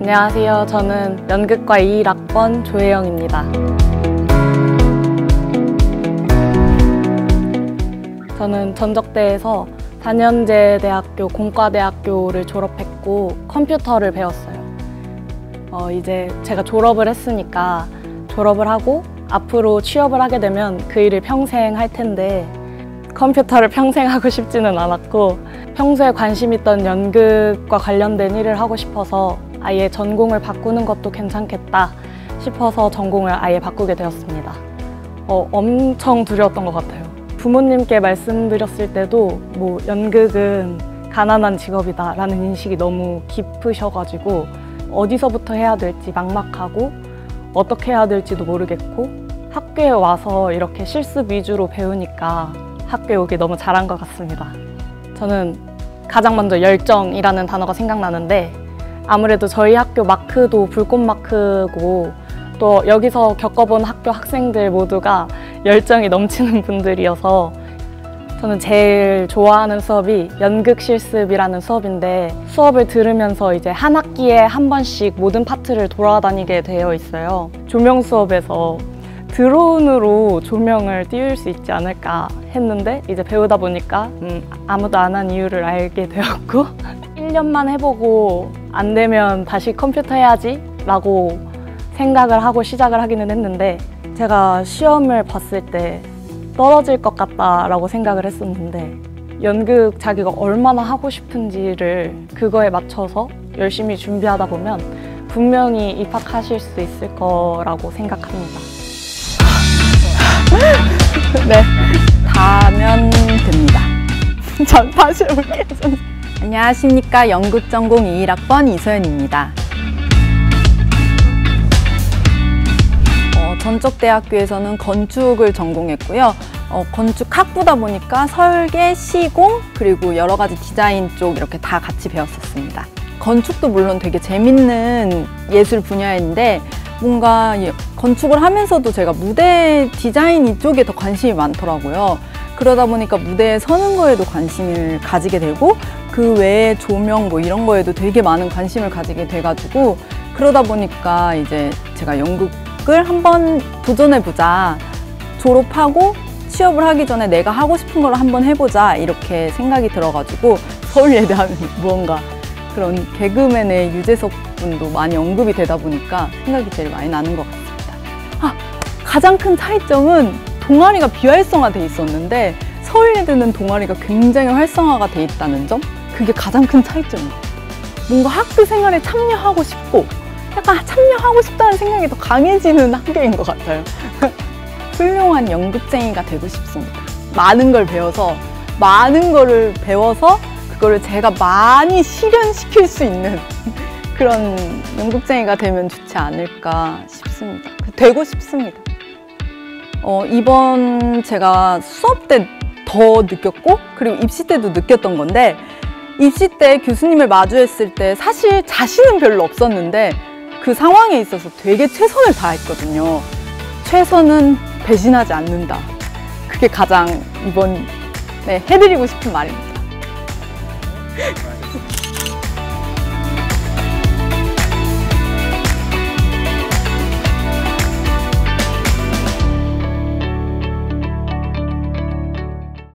안녕하세요. 저는 연극과 21학번 조혜영입니다. 저는 전적대에서 4년제 대학교 공과대학교를 졸업했고 컴퓨터를 배웠어요. 이제 제가 졸업을 했으니까 졸업을 하고 앞으로 취업을 하게 되면 그 일을 평생 할 텐데 컴퓨터를 평생 하고 싶지는 않았고 평소에 관심 있던 연극과 관련된 일을 하고 싶어서 아예 전공을 바꾸는 것도 괜찮겠다 싶어서 전공을 아예 바꾸게 되었습니다. 엄청 두려웠던 것 같아요. 부모님께 말씀드렸을 때도 뭐 연극은 가난한 직업이다 라는 인식이 너무 깊으셔가지고 어디서부터 해야 될지 막막하고 어떻게 해야 될지도 모르겠고 학교에 와서 이렇게 실습 위주로 배우니까 학교에 오기 너무 잘한 것 같습니다. 저는 가장 먼저 열정이라는 단어가 생각나는데 아무래도 저희 학교 마크도 불꽃 마크고 또 여기서 겪어본 학교 학생들 모두가 열정이 넘치는 분들이어서 저는 제일 좋아하는 수업이 연극 실습이라는 수업인데 수업을 들으면서 이제 한 학기에 한 번씩 모든 파트를 돌아다니게 되어 있어요. 조명 수업에서 드론으로 조명을 띄울 수 있지 않을까 했는데 이제 배우다 보니까 아무도 안 한 이유를 알게 되었고 1년만 해보고 안 되면 다시 컴퓨터 해야지 라고 생각을 하고 시작을 하기는 했는데 제가 시험을 봤을 때 떨어질 것 같다라고 생각을 했었는데 연극 자기가 얼마나 하고 싶은지를 그거에 맞춰서 열심히 준비하다 보면 분명히 입학하실 수 있을 거라고 생각합니다. 네, 다면 됩니다. 전 다시 해볼게요. 안녕하십니까. 연극 전공 21학번 이소연입니다. 전적대학교에서는 건축을 전공했고요. 건축 학부다 보니까 설계, 시공, 그리고 여러 가지 디자인 쪽 이렇게 다 같이 배웠었습니다. 건축도 물론 되게 재밌는 예술 분야인데 뭔가 건축을 하면서도 제가 무대 디자인 이쪽에 더 관심이 많더라고요. 그러다 보니까 무대에 서는 거에도 관심을 가지게 되고 그 외에 조명 뭐 이런 거에도 되게 많은 관심을 가지게 돼가지고 그러다 보니까 이제 제가 연극을 한번 도전해보자, 졸업하고 취업을 하기 전에 내가 하고 싶은 걸 한번 해보자 이렇게 생각이 들어가지고 서울예대 하면 무언가 그런 개그맨의 유재석 분도 많이 언급이 되다 보니까 생각이 제일 많이 나는 것 같습니다. 가장 큰 차이점은 동아리가 비활성화돼 있었는데 서울예대는 동아리가 굉장히 활성화가 돼 있다는 점? 그게 가장 큰 차이점입니다. 뭔가 학교 생활에 참여하고 싶고 약간 참여하고 싶다는 생각이 더 강해지는 학교인 것 같아요. 훌륭한 연극쟁이가 되고 싶습니다. 많은 걸 배워서 많은 거를 배워서 그거를 제가 많이 실현시킬 수 있는 그런 연극쟁이가 되면 좋지 않을까 싶습니다. 되고 싶습니다. 이번 제가 수업 때 더 느꼈고 그리고 입시 때도 느꼈던 건데 입시 때 교수님을 마주했을 때 사실 자신은 별로 없었는데 그 상황에 있어서 되게 최선을 다했거든요. 최선은 배신하지 않는다. 그게 가장 이번에 해드리고 싶은 말입니다.